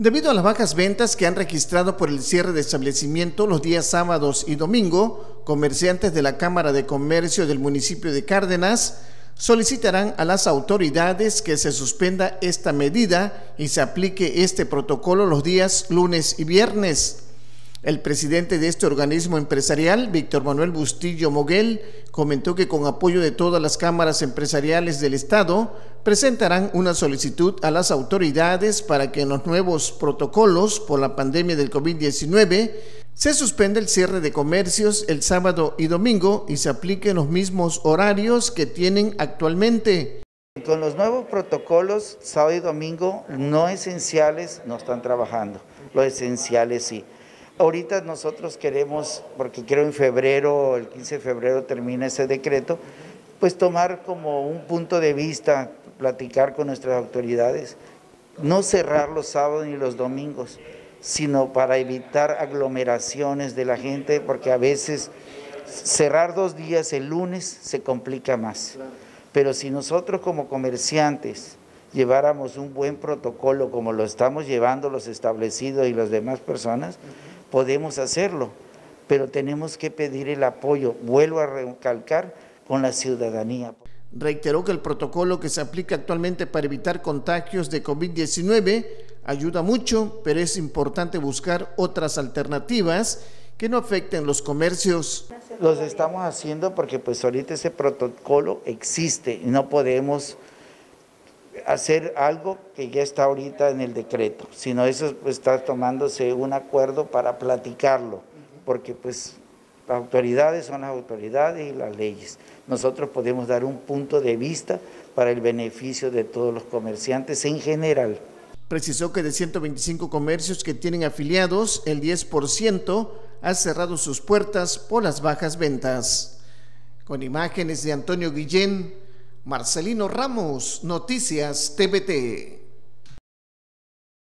Debido a las bajas ventas que han registrado por el cierre de establecimiento los días sábados y domingo, comerciantes de la Cámara de Comercio del municipio de Cárdenas solicitarán a las autoridades que se suspenda esta medida y se aplique este protocolo los días lunes y viernes. El presidente de este organismo empresarial, Víctor Manuel Bustillo Moguel, comentó que con apoyo de todas las cámaras empresariales del Estado, presentarán una solicitud a las autoridades para que en los nuevos protocolos por la pandemia del COVID-19 se suspenda el cierre de comercios el sábado y domingo y se apliquen los mismos horarios que tienen actualmente. Con los nuevos protocolos, sábado y domingo, no esenciales no están trabajando, los esenciales sí. Ahorita nosotros queremos, porque creo en febrero, el 15 de febrero termina ese decreto, pues tomar como un punto de vista, platicar con nuestras autoridades, no cerrar los sábados ni los domingos, sino para evitar aglomeraciones de la gente, porque a veces cerrar 2 días el lunes se complica más. Pero si nosotros como comerciantes lleváramos un buen protocolo como lo estamos llevando los establecidos y las demás personas, podemos hacerlo, pero tenemos que pedir el apoyo, vuelvo a recalcar, con la ciudadanía. Reiteró que el protocolo que se aplica actualmente para evitar contagios de COVID-19 ayuda mucho, pero es importante buscar otras alternativas que no afecten los comercios. Los estamos haciendo porque pues ahorita ese protocolo existe y no podemos hacer algo que ya está ahorita en el decreto, sino eso pues, está tomándose un acuerdo para platicarlo, porque pues las autoridades son las autoridades y las leyes. Nosotros podemos dar un punto de vista para el beneficio de todos los comerciantes en general. Precisó que de 125 comercios que tienen afiliados, el 10% ha cerrado sus puertas por las bajas ventas. Con imágenes de Antonio Guillén, Marcelino Ramos, Noticias TVT.